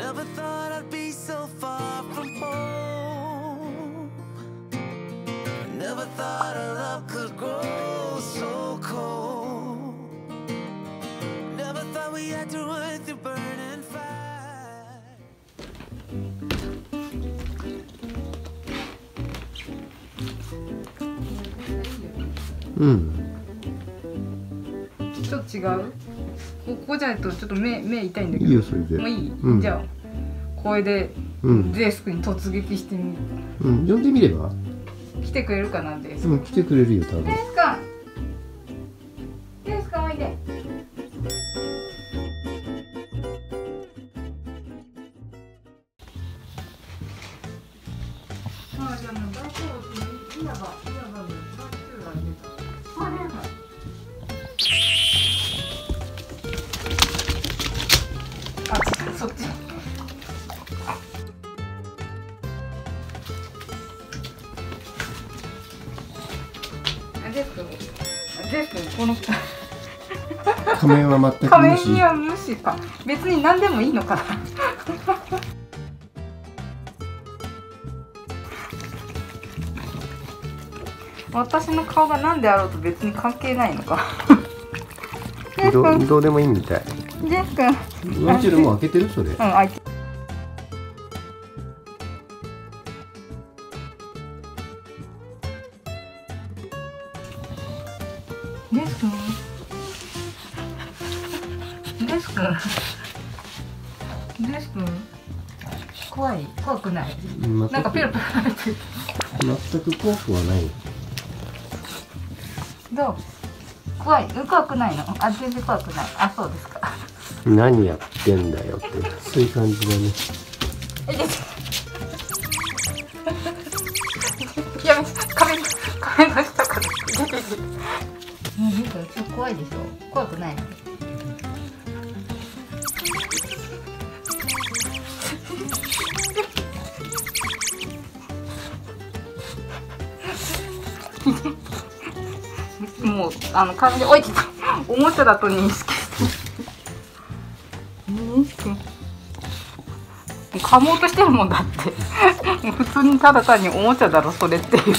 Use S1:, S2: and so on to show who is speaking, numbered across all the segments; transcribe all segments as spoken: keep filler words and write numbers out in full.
S1: Never thought I'd be so far from home. Never thought a love could grow so cold. Never thought we had to run through burning fire.
S2: うん。
S3: ちょっと違う？ここじゃないとちょっと目目痛いんだけど。
S2: いいよそれで。
S3: もういい？
S2: うん、
S3: じゃあこれでデスクに突撃してみる。
S2: うん、呼んでみれば？
S3: 来てくれるかなデスク。
S2: うん、来てくれるよ多分。
S3: デスク。デスクおいで。あ、じゃあもう大丈夫。いわばいわばのさん週が出た。あれやばい。あ、違う、そっち。デスク、デスク、この
S2: 仮面は全く無視。
S3: 仮面は無視か。別に何でもいいのかな。私の顔が何であろうと別に関係ないのか。
S2: どう、どうでもいいみたい。
S3: デス君。
S2: ワンチュールもう開けてるそれ。うん、
S3: 開いて。デス君。デス君。デス君。怖い、怖くない。なんかペロペロ食べてる。
S2: 全く怖くはない。
S3: どう？怖い、怖くないの？あ、全然怖くない。あ、そうですか。
S2: 何やってんだよって、そういう感じだね。
S3: やめ、壁に、壁の下から出てる。うん、ちょっと怖いでしょ。怖くないの？もうあの完全に置いてたおもちゃだと認識して認識噛もうとしてるもんだって普通にただ単におもちゃだろそれっていう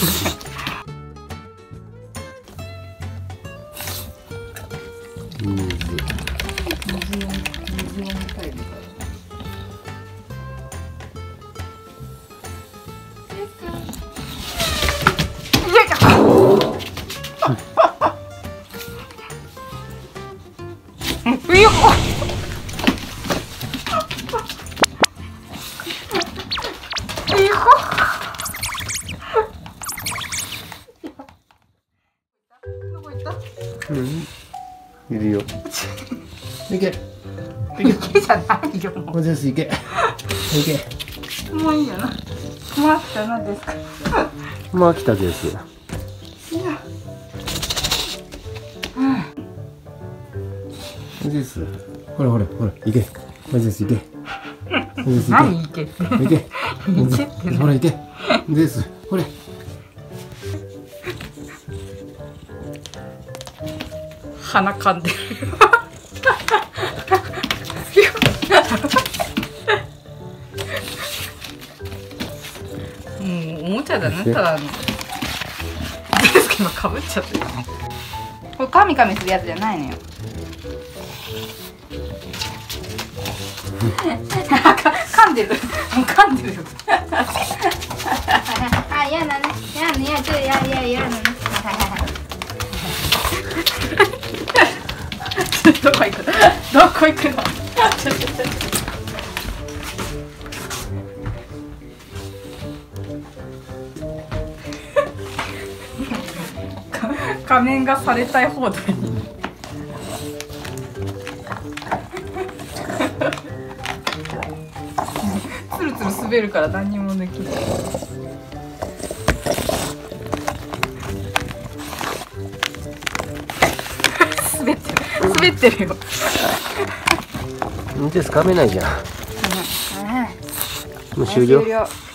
S2: 水水を
S3: 水を見たいみたいな。よっどこ行った？
S2: うん、いるよ。いけ。
S3: いけじゃないよ。もう
S2: ですいけ。い
S3: け。もういいよな。もう飽きたなんですか。
S2: もう飽きたです。
S3: いや。
S2: です。ほらほらほら、いけ。マジです、いけ。
S3: 何いけって。
S2: いけ。ほら、いけ。です。ほれ。
S3: 鼻かんでる。もうおもちゃだな、ただの。ですけど、かぶっちゃってる。これカミカミするやつじゃないのよ。噛んでる。もう噛んでる。あ、嫌だね。嫌だね。嫌だ、嫌だ、嫌だね。どこ行くの？どこ行くの？仮面がされたい放題。つるつる滑るから何にもできない。滑ってる、滑ってるよ。
S2: うん、です、噛めないじゃん。もう終了。